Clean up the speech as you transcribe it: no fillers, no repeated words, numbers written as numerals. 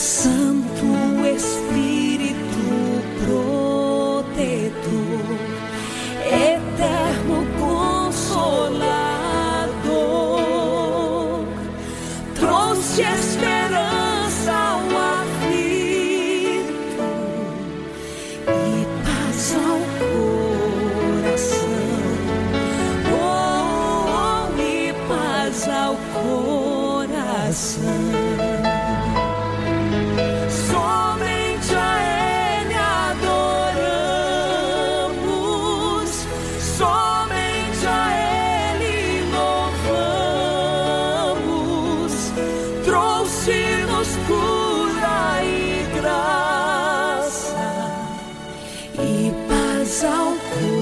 Santo Espírito protetor, eterno consolador, trouxe esperança ao aflito e paz ao coração. Oh, e paz ao coração. Trouxe-nos cura e graça e paz ao coração.